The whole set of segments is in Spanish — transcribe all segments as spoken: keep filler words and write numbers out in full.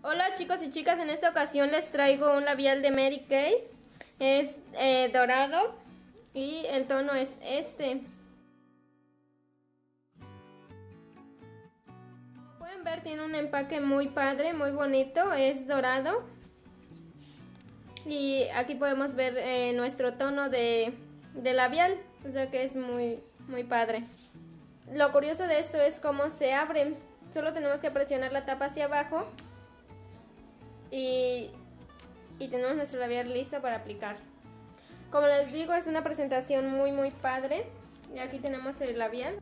Hola chicos y chicas, en esta ocasión les traigo un labial de Mary Kay. Es eh, dorado y el tono es este. Como pueden ver, tiene un empaque muy padre, muy bonito, es dorado. Y aquí podemos ver eh, nuestro tono de, de labial, o sea que es muy, muy padre. Lo curioso de esto es cómo se abre. Solo tenemos que presionar la tapa hacia abajo y, y tenemos nuestro labial listo para aplicar. Como les digo, es una presentación muy muy padre. Y aquí tenemos el labial.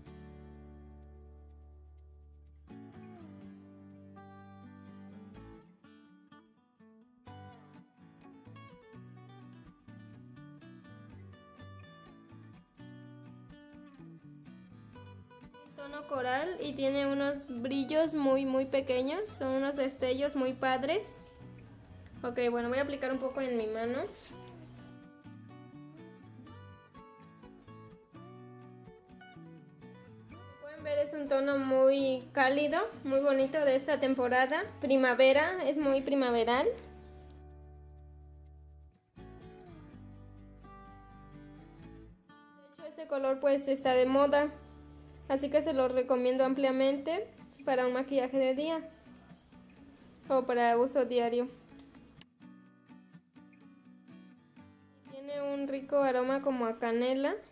Tono coral y tiene unos brillos muy muy pequeños, son unos destellos muy padres. Ok, bueno, voy a aplicar un poco en mi mano. Como pueden ver, es un tono muy cálido, muy bonito de esta temporada. Primavera, es muy primaveral. De hecho, este color pues está de moda. Así que se lo recomiendo ampliamente para un maquillaje de día o para uso diario. Tiene un rico aroma como a canela.